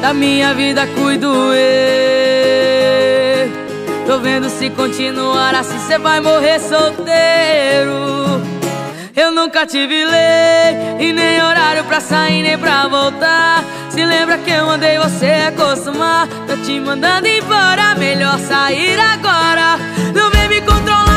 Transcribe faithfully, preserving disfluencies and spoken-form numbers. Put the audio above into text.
da minha vida cuido eu. Tô vendo se continuar assim cê vai morrer solteiro. Eu nunca tive lei e nem horário pra sair nem pra voltar. Se lembra que eu mandei você acostumar? Tô te mandando embora, melhor sair agora. Não vem me controlar.